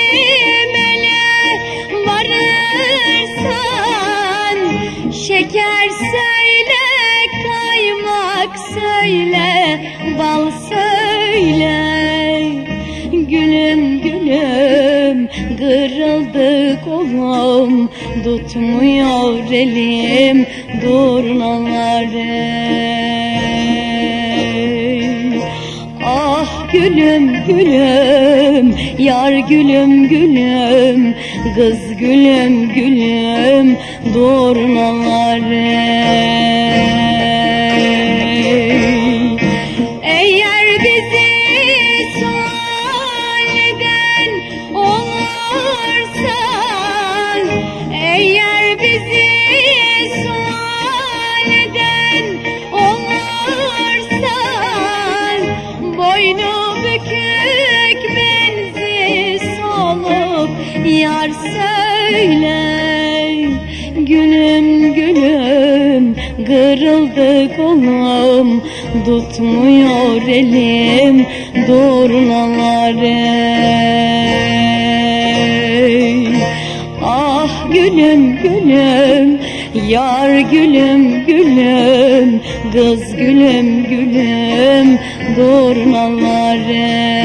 bizim ele varırsan, şeker söyle, kaymak söyle, bal söyle. Gülüm gülüm, kırıldı kolum, tutmuyor elim durnaları. Ah gülüm gülüm, yar gülüm gülüm, kız gülüm gülüm durnaları. Eğer bizi sualden olursan, eğer bizi sualden olursan, boynu bükük benzi solup yar söyle. Gülüm gülüm, kırıldı kolum, tutmuyor elim durnaları. Ah gülüm gülüm, yar gülüm gülüm, kız gülüm gülüm durnaları.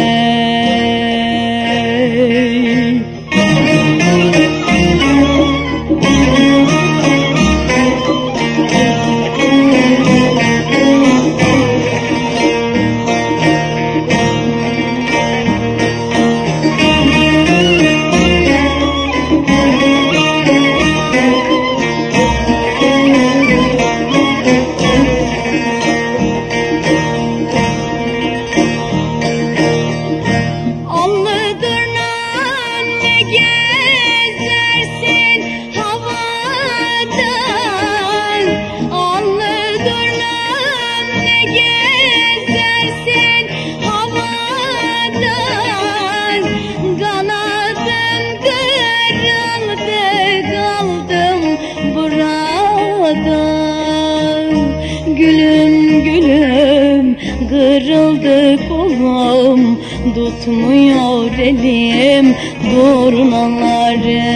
Gülüm gülüm, kırıldı kolum, tutmuyor elim durnaları.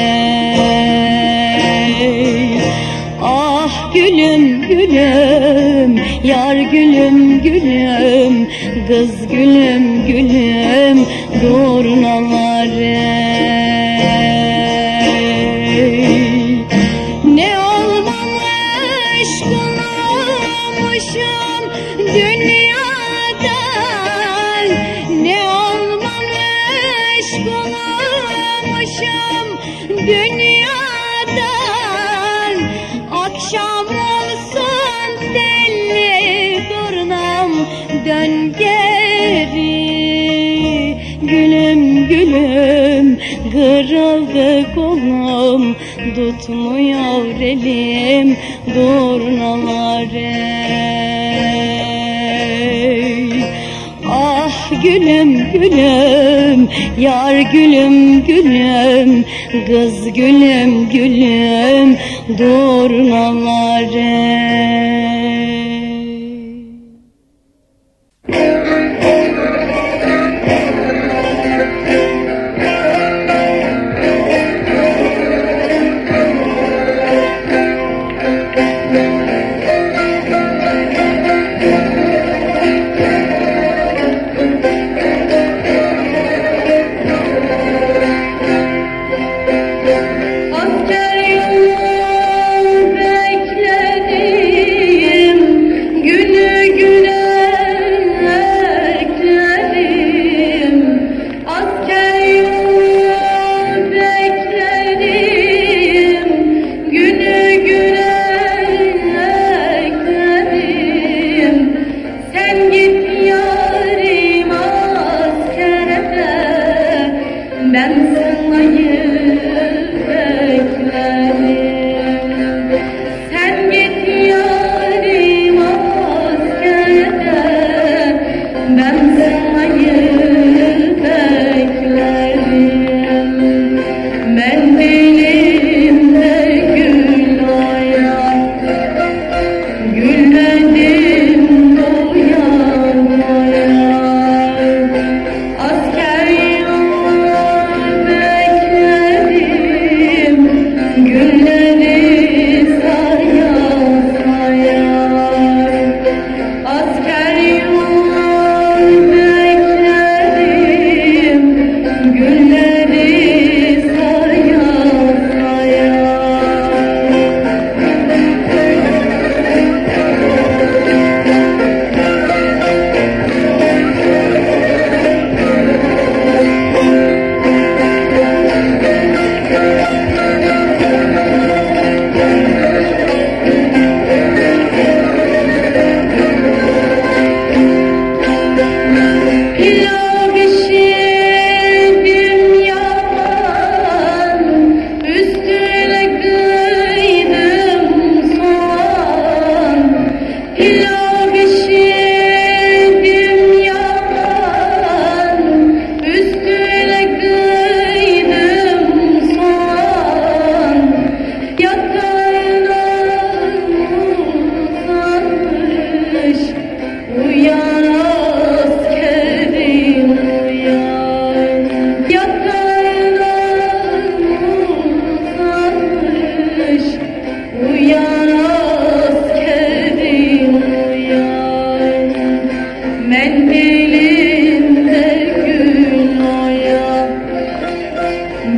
Ah gülüm gülüm, yar gülüm gülüm, kız gülüm gülüm durnaları. Ne olmamış kulmuşum dünyadan, ne olmamış kulmuşum dünyadan. Akşam olsun telli durnam, dön geri. Gülüm gülüm, kırıldı kolum, tutmuyor elim durnaları. Ah gülüm gülüm, yar gülüm gülüm, kız gülüm gülüm durnaları.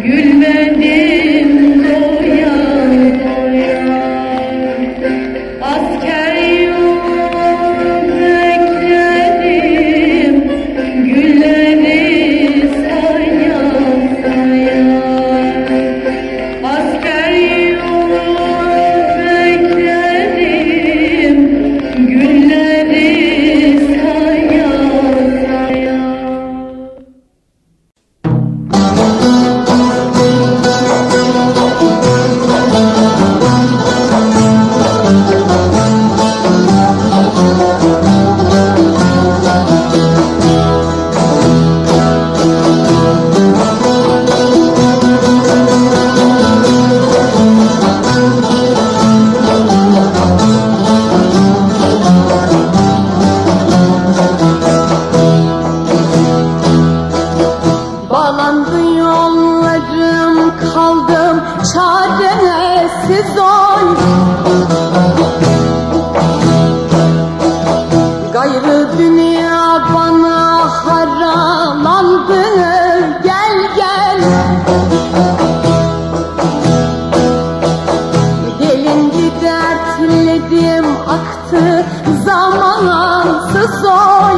Gülmedim doya doya, asker yol bekledim, gülleri saya saya. Asker yol bekledim, gülleri saya saya. Bağlandı yollarım, kaldım çaresiz oy. Gayrı dünya bana haralandı, gel gel. Gelindi dertledim, aktı zamansız oy.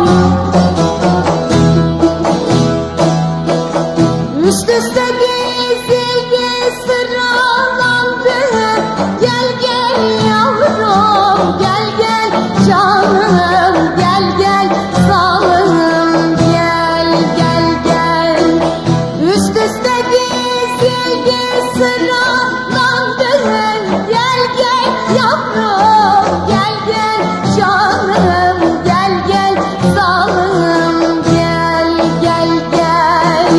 Üst üste dizildi, sıralandı, gel gel yavrum, gel gel canım, gel gel salım, gel gel gel. Üst üste dizildi, sıralandı, gel gel yavrum, gel gel canım, gel gel salım, gel gel gel.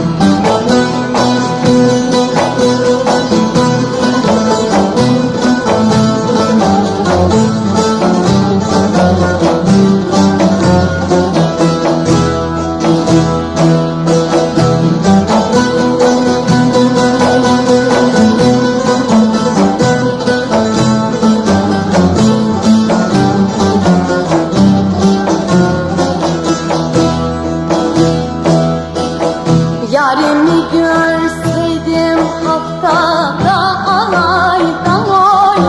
Yarimi görseydim haftada alaydan oy.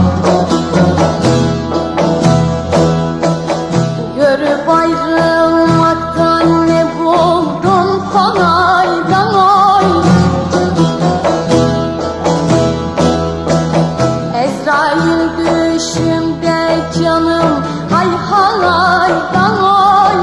Görüp ayrılmaktan ne buldum kolaydan oy. Ezrail düşümde canım hay halaydan oy.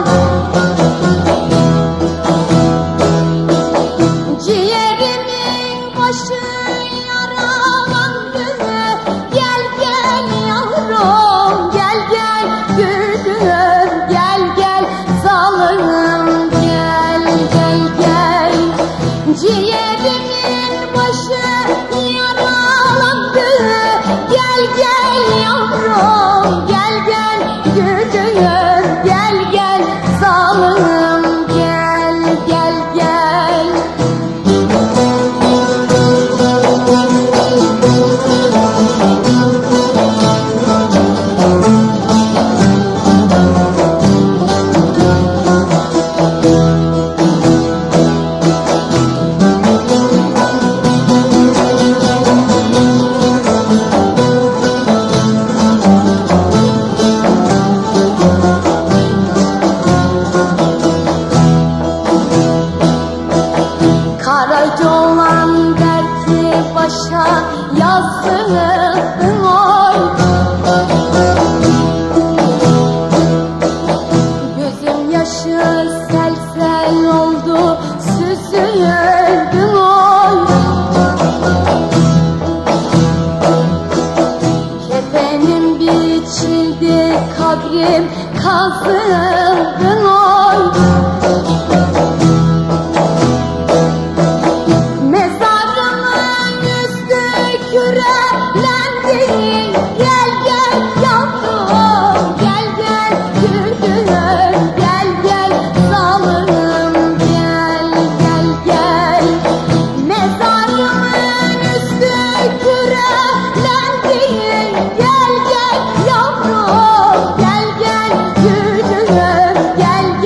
Ciğerimin başı yaralandı, gel gel yavrum, gel gel gülüm, gel gel salım, gel gel gel. Ciğerimin başı yaralandı, gel gel yavrum, gel gel gülüm, gel gel salım, gel gel gel. Karaca olan dertli başa yazdım oy. Gözüm yaşı sel sel oldu, süzüldüm oy. Kefenim biçildi, kabrim kazıldı oy. Mezarımın üstü kürelendim. Gel gel yavrum, gel gel gülüm, gel gel salım, gel gel gel. Mezarımın üstü kürelendim. Gel gel yavrum, gel gel gülüm, gel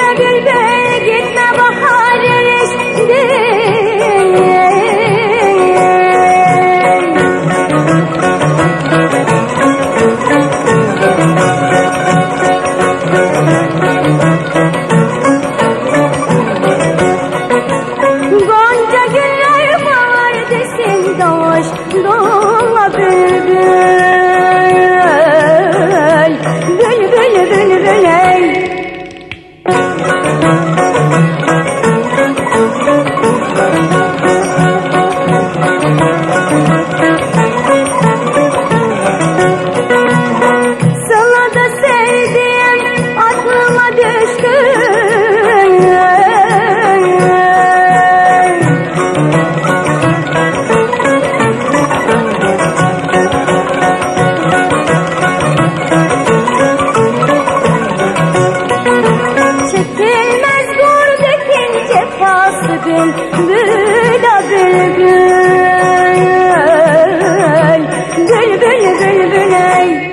bülbül gitme bahar erişti. Gonca güller var desin doğuş doğma bülbül. Bülbül bülbül ey. Sıla'da sevdiğim aklıma düştü. Çekilmez gurbet'in cefası bülbül a bülbül. Bülbül bülbül ey.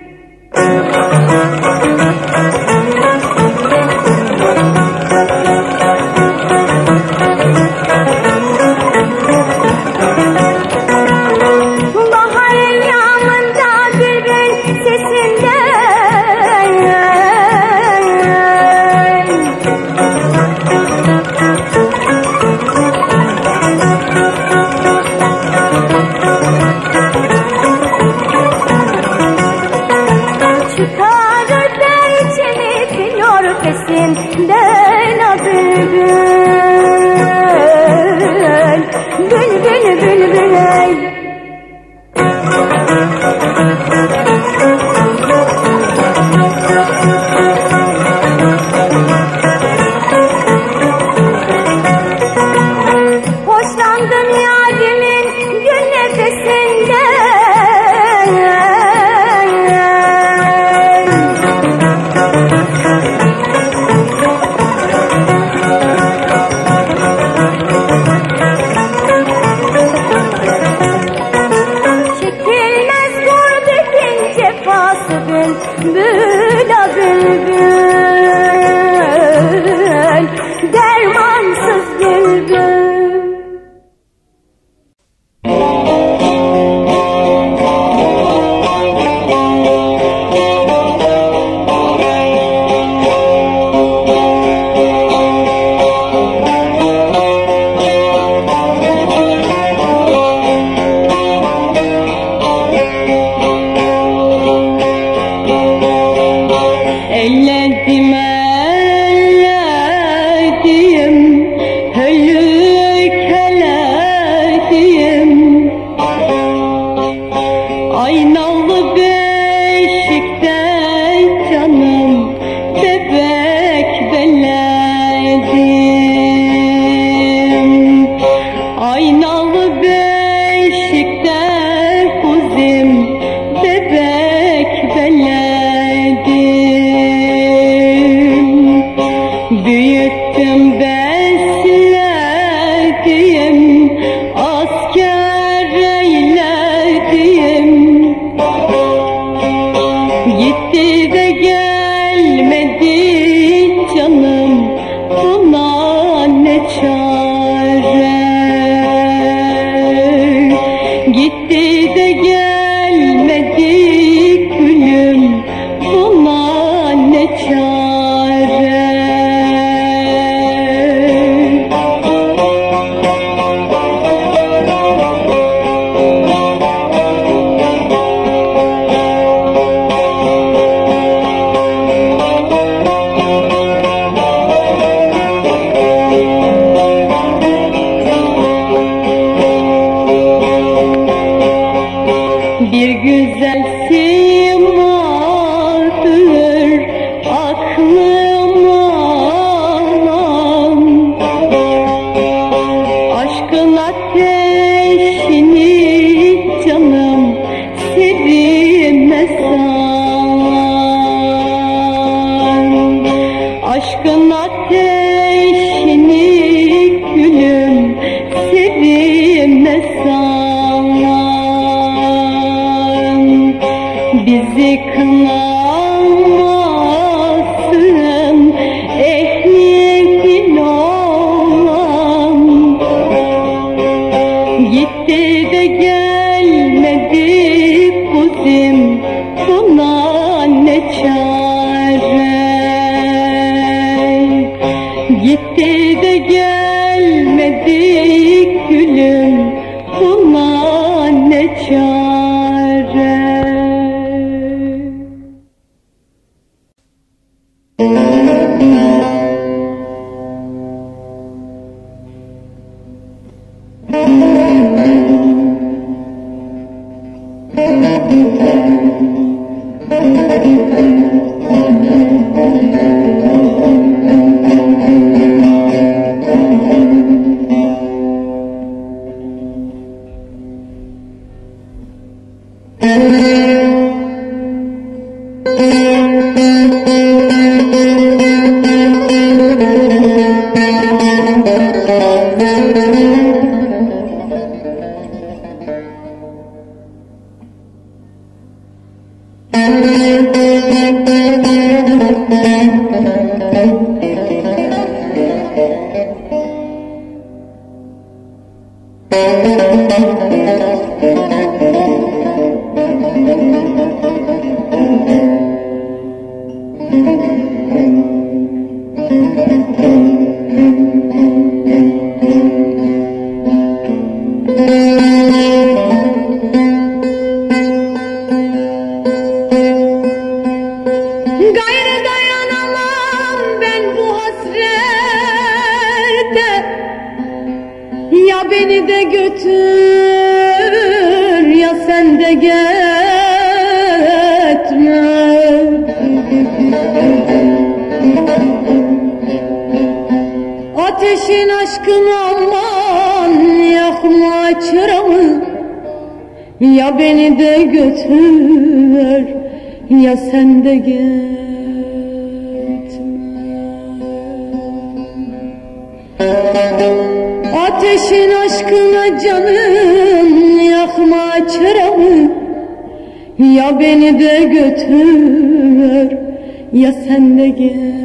Bahar eyyamında bülbül sesinden çıkarır perçemi flor pesinden a bülbül. Bülbül bülbül ey. Hoşlandım yârimin gül nefesinden. Çekilmez gurbetin cefası bülbül a bülbül. Dermansız bülbül. Elledim elledim, hölük eledim. Aynalı beşikte canım bebek beledim. Aynalı beşikte kuzim bebek beledim. Büyüttüm besledim, asker eyledim. Gitti de gelmedi canım, buna ne çare. Gitti de gelmedi gülüm, buna ne çare. Bir güzel simadır aklıma alan. Aşkın ateşini canım sevime salan. Aşkın ateşini gülüm sevime salan. Bizi kınamasın ehli Gitti de gelmedi kuzim, buna ne çare? Gitti de gelmedi gülüm, buna ne çare? Beni de götür, ya sen de gitme. Ateşin aşkın aman, yakma çırağımı. Ya beni de götür, ya sen de gitme. Ateşin aşkına canım, yakma çırağımı. Ya beni de götür, ya sen de gitme.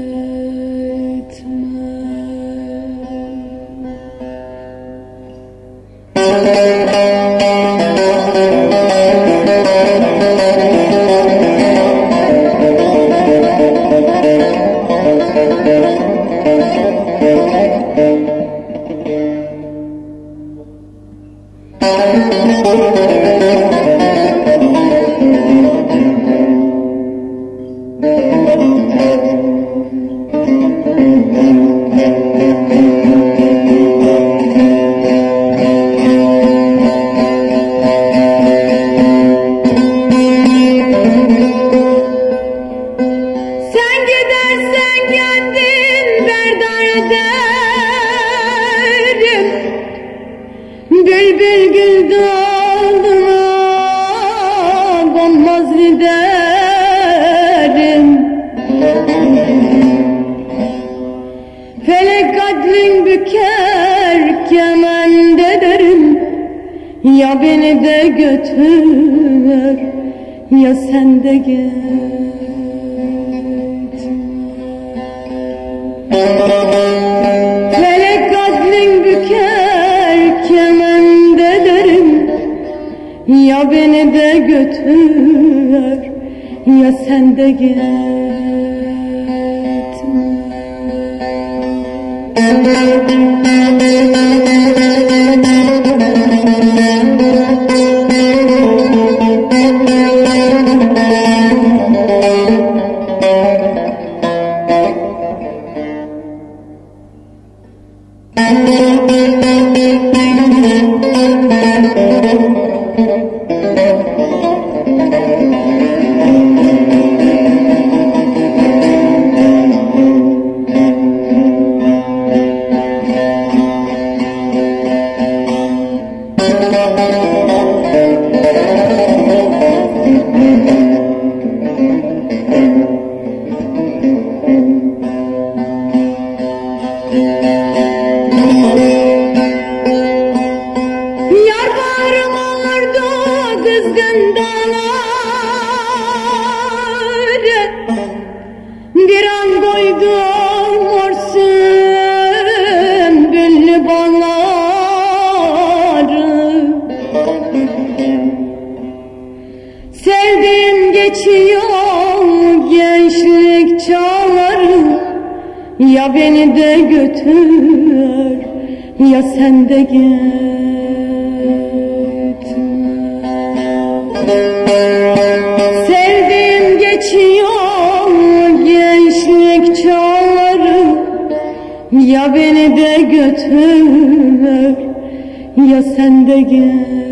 Bülbül gül dalına konmaz giderim. Felek kadrin büker kemende derim. Ya beni de götür, ya sen de git. Felek kadrin büker kemende derim. Ya beni de götür, ya sen de gitme. Bir an koydum mor sümbüllü bağları. beni de götür, ya sen de gitme. Sevdiğim geçiyor gençlik çağları, ya beni de götür, ya sen de gitme.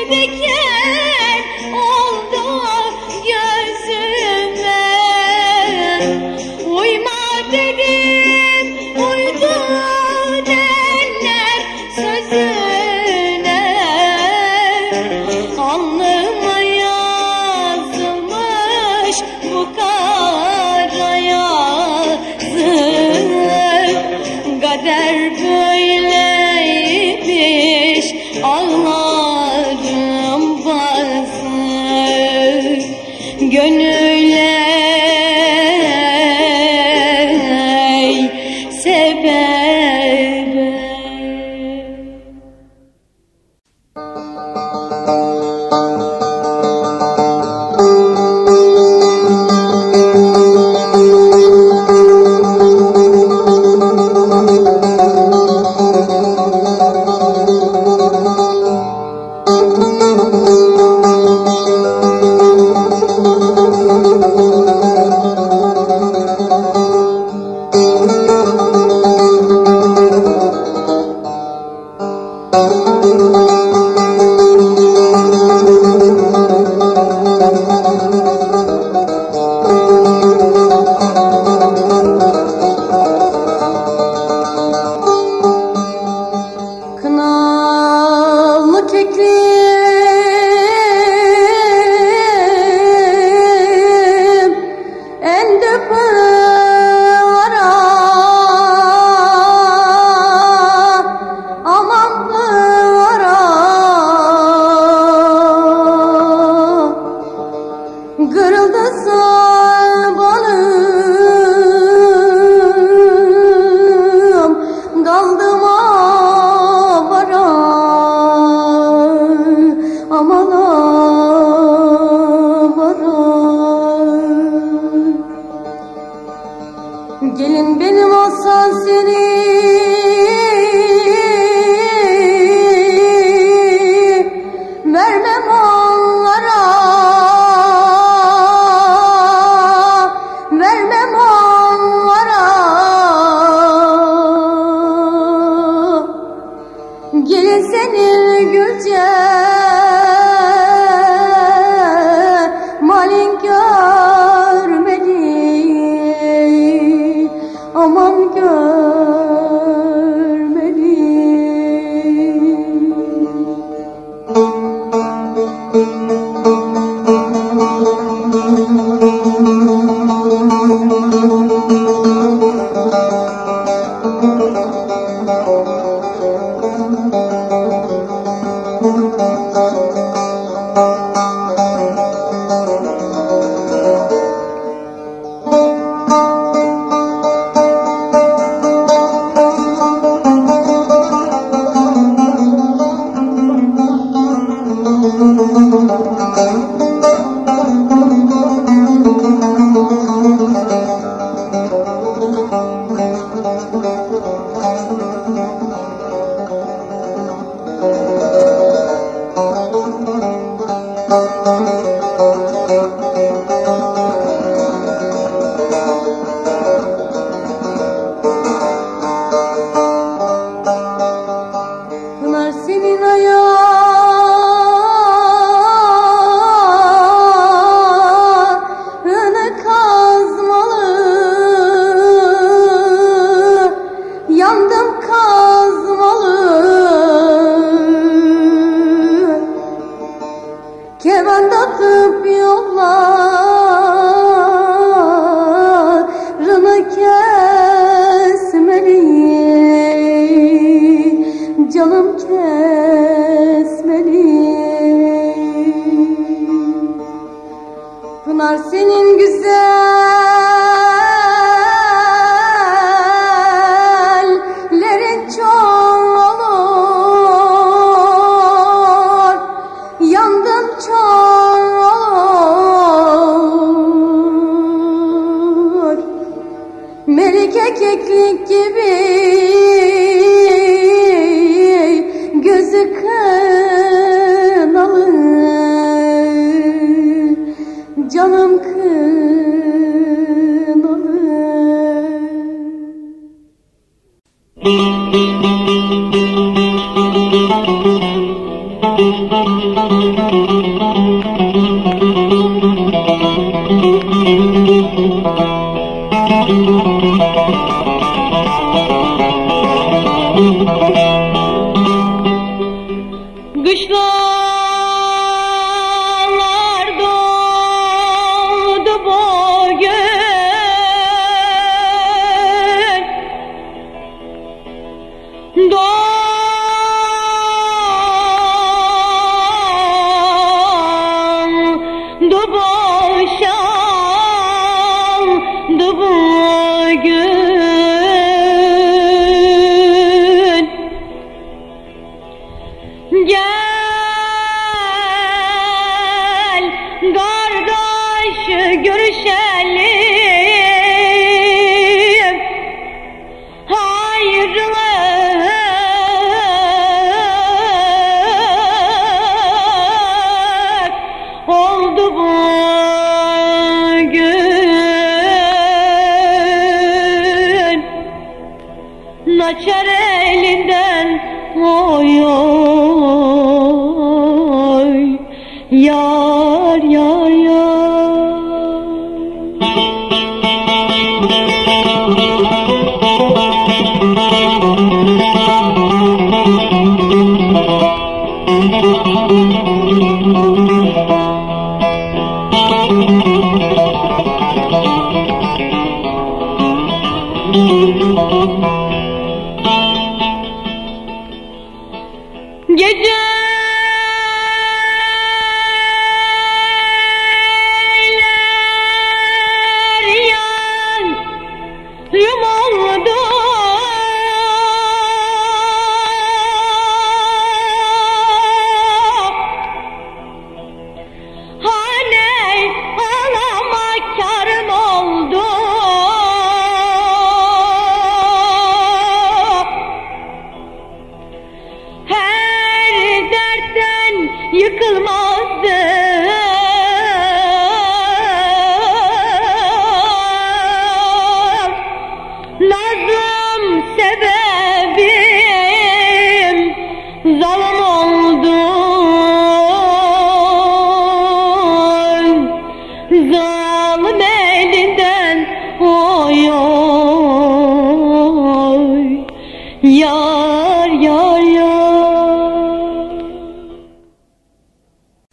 diken oldu gözüme. Uyma dedim, uydu derler sözüne. Alnıma yazılmış bu kara yazı. Kader böyleymiş, ağlarım bazı. Gönüle sebebe. Kınalı keklim endi pınara, aman pınara. Kırıldı sabanım, daldım avara, aman avara. Gelin benim olsan seni vermem onlara, vermem onlara. Gelin senin gülce malin görmeli, aman görmeli. Pınar senin ayağını kazmalı, yandım kazmalı. Keman takıp yollarını kesmeli, canım kesmeli. Pınar senin güzellerin çok olur, yandım çok olur. Melike keklik gibi gözü kınalı, canım kınalı. Gel kardeş görüşelim, hayrılık oldu bugün. Naçar elinden oy oy, yar yar yar. Geceler yandım oldu, haney ağlamak karım oldu. Her dertten yıkılmazdım, nazım sebebim zalim oldu. Zalim elinden oy oy, yar yar yar.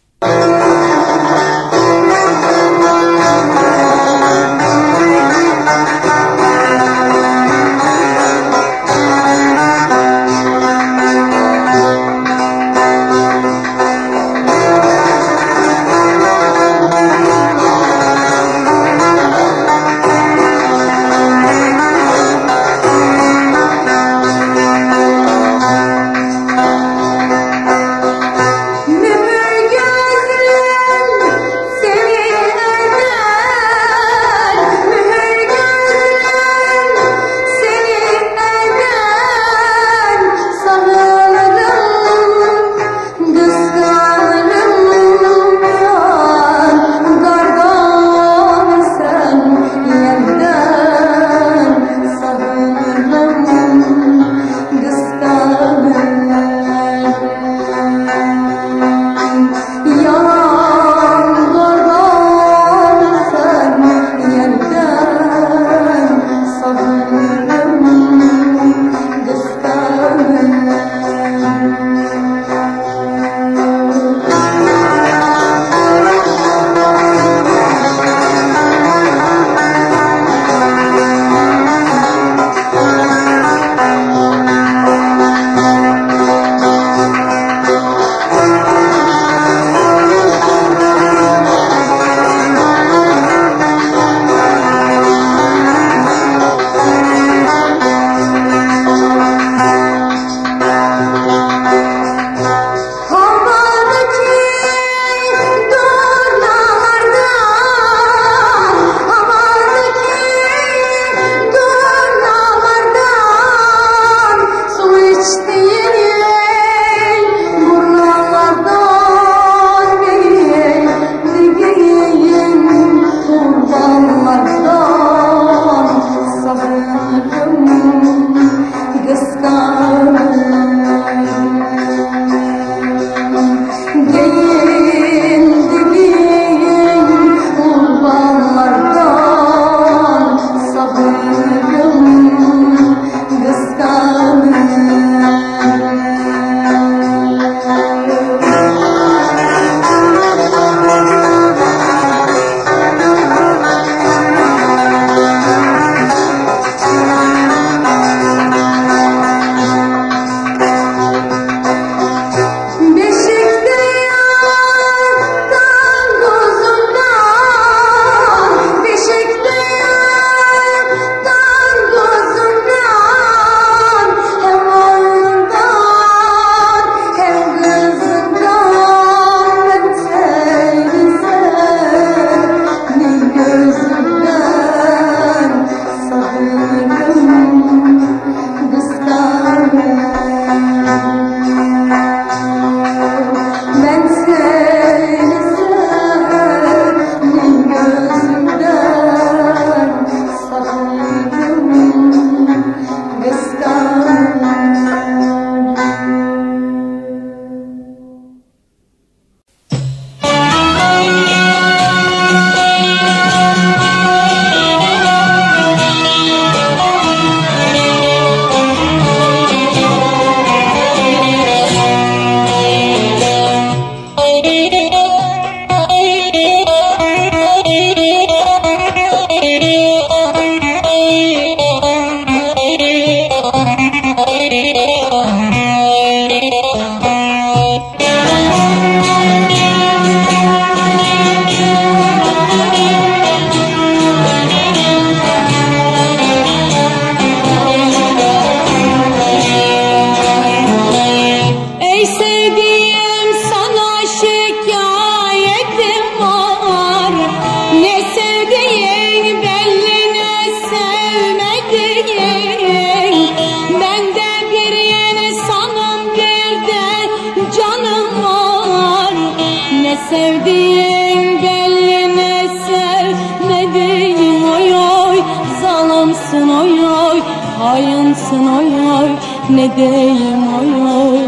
Ne sevdiğin belli ne sevmediğin oy oy. Zalimsin oy oy, hainsin oy oy. Ne diyeyim oy oy.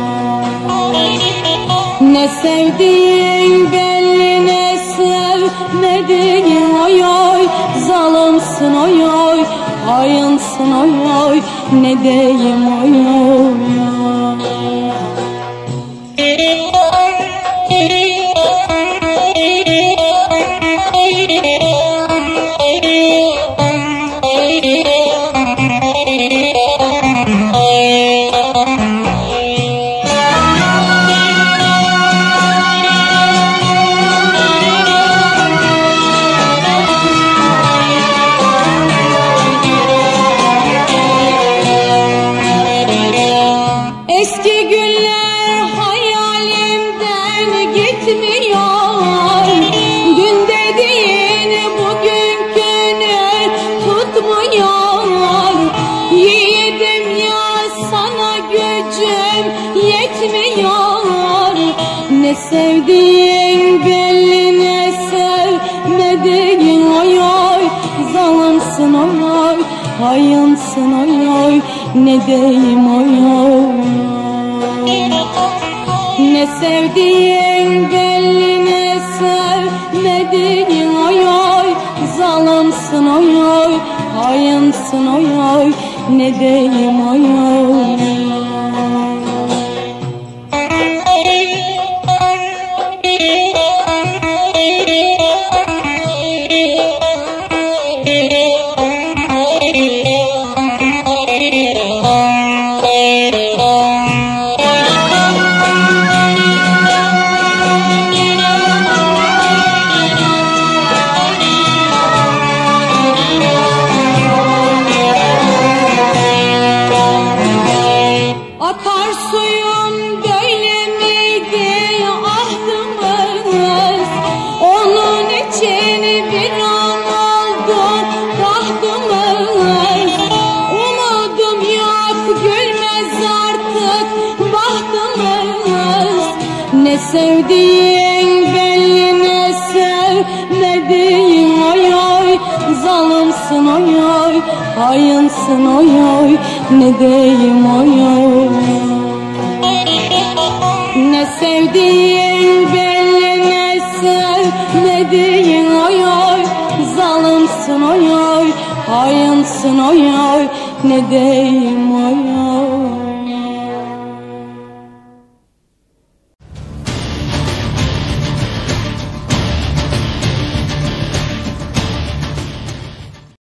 Ne sevdiğin belli ne sevmediğin oy oy. Zalimsin oy oy, hainsin oy oy. Ne diyeyim oy oy. Eski günler hayalimden gitmiyor. Dün dediğin bugünkünü tutmuyor. Yiğidim ya sana gücüm yetmiyor. Ne sevdiğin belli ne sevmediğin oy oy. Zalimsin oy oy, hainsin oy oy. Ne diyeyim oy oy. Ne sevdiğin belli ne sevmediğin oy oy. Zalimsin oy oy, hainsin oy oy. Ne diyeyim oy oy. Akarsuyum böyle miydi ahdımız? Onun için bir an oldu tahtımız. Umudum yok, gülmez artık bahtımız. Ne sevdiğin belli ne sevmediğin oy oy. Zalimsin oy oy, hainsin oy oy. Ne diyeyim oy oy. Ne sevdiğin belli ne sevmediğin oy oy. Zalimsin oy oy, hainsin oy oy. Ne diyeyim oy oy.